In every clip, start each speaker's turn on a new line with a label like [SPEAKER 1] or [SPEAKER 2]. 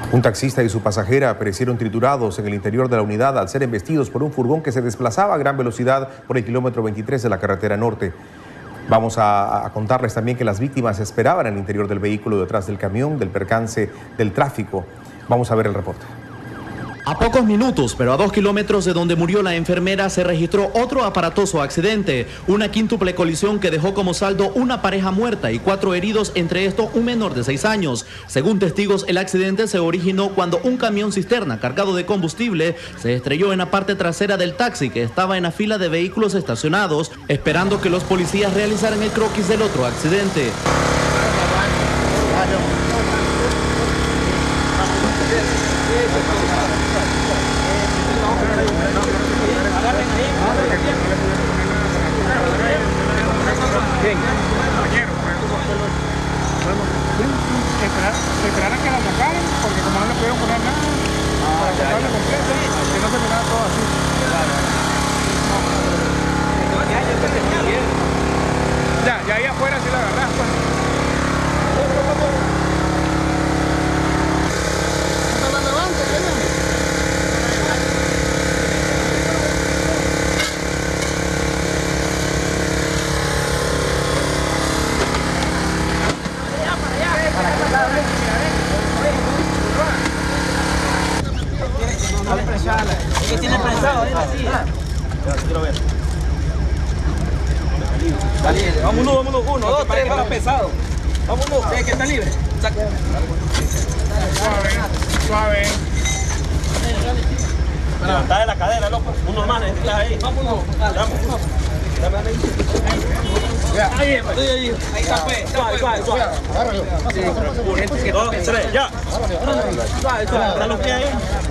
[SPEAKER 1] Un taxista y su pasajera perecieron triturados en el interior de la unidad al ser embestidos por un furgón que se desplazaba a gran velocidad por el kilómetro 23 de la carretera norte. Vamos a contarles también que las víctimas esperaban en el interior del vehículo detrás del camión del percance del tráfico. Vamos a ver el reporte.
[SPEAKER 2] A pocos minutos, pero a 2 kilómetros de donde murió la enfermera, se registró otro aparatoso accidente. Una quíntuple colisión que dejó como saldo una pareja muerta y 4 heridos, entre estos un menor de 6 años. Según testigos, el accidente se originó cuando un camión cisterna cargado de combustible se estrelló en la parte trasera del taxi que estaba en la fila de vehículos estacionados, esperando que los policías realizaran el croquis del otro accidente.
[SPEAKER 3] Esperaran que la sacaran, porque como no le pudieron poner nada, para sacarla completa, que no se mirara todo así. Ya ahí afuera sí la agarras, pues.
[SPEAKER 4] ¿Qué tiene prensado? Así.
[SPEAKER 3] Quiero ver.
[SPEAKER 4] Está libre. Vámonos. 1, 2, 3, va pesado. Vámonos. ¿Que está libre?
[SPEAKER 3] Suave.
[SPEAKER 4] Levantá de la cadera, loco. Uno más, ahí. Vámonos. Ahí está, pues. Suave.
[SPEAKER 3] Agárralo.
[SPEAKER 4] 2, 3, ya. Suave. ¿Están los pies ahí?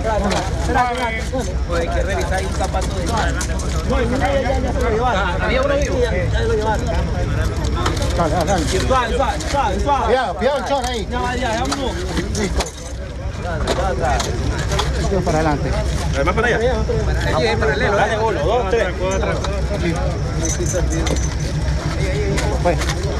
[SPEAKER 4] Hay que revisar ahí un zapato de... Ya se lo llevaron. Había uno vivo. Ya lo llevaron. Suave.
[SPEAKER 3] Cuidado el chorro ahí.
[SPEAKER 4] Ya, vámonos.
[SPEAKER 3] Listo. Para adelante.
[SPEAKER 4] Más para allá. Paralelo. Dale, 1, 2, 3.
[SPEAKER 3] Pues.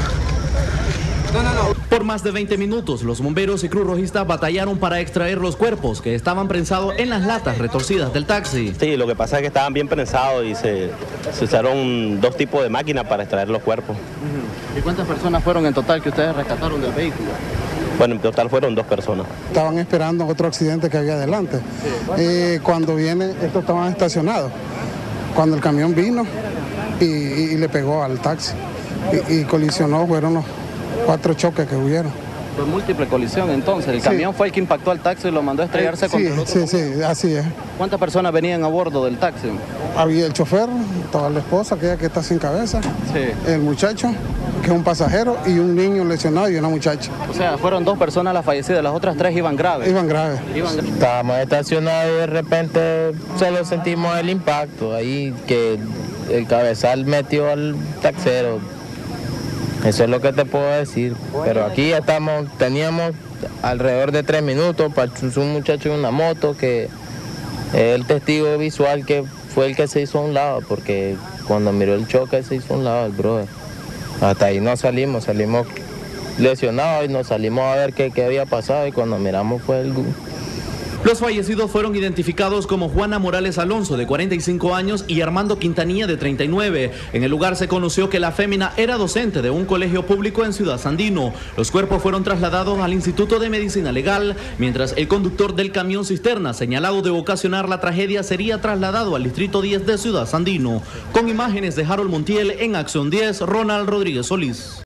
[SPEAKER 4] No.
[SPEAKER 2] Por más de 20 minutos, los bomberos y Cruz Rojista batallaron para extraer los cuerpos que estaban prensados en las latas retorcidas del taxi.
[SPEAKER 5] Sí, lo que pasa es que estaban bien prensados y se usaron 2 tipos de máquinas para extraer los cuerpos.
[SPEAKER 6] ¿Y cuántas personas fueron en total que ustedes rescataron del vehículo?
[SPEAKER 5] Bueno, en total fueron 2 personas.
[SPEAKER 7] Estaban esperando otro accidente que había adelante. Cuando viene, estos estaban estacionados. Cuando el camión vino y le pegó al taxi y colisionó, fueron los 4 choques que hubieron.
[SPEAKER 6] Fue múltiple colisión entonces. El camión fue el que impactó al taxi y lo mandó a estrellarse contra el otro.
[SPEAKER 7] Sí, así es.
[SPEAKER 6] ¿Cuántas personas venían a bordo del taxi?
[SPEAKER 7] Había el chofer, toda la esposa, aquella que está sin cabeza, el muchacho, que es un pasajero, y un niño lesionado y una muchacha.
[SPEAKER 6] O sea, fueron 2 personas las fallecidas, las otras 3 iban graves.
[SPEAKER 7] Iban graves.
[SPEAKER 8] Estábamos estacionados y de repente solo sentimos el impacto, ahí que el cabezal metió al taxero. Eso es lo que te puedo decir, pero aquí ya teníamos alrededor de 3 minutos para un muchacho en una moto que es el testigo visual que fue el que se hizo a un lado, porque cuando miró el choque se hizo a un lado el brother. Hasta ahí no salimos lesionados y nos salimos a ver qué había pasado y cuando miramos fue el...
[SPEAKER 2] Los fallecidos fueron identificados como Juana Morales Alonso, de 45 años, y Armando Quintanilla, de 39. En el lugar se conoció que la fémina era docente de un colegio público en Ciudad Sandino. Los cuerpos fueron trasladados al Instituto de Medicina Legal, mientras el conductor del camión cisterna, señalado de ocasionar la tragedia, sería trasladado al Distrito 10 de Ciudad Sandino. Con imágenes de Harold Montiel, en Acción 10, Ronald Rodríguez Solís.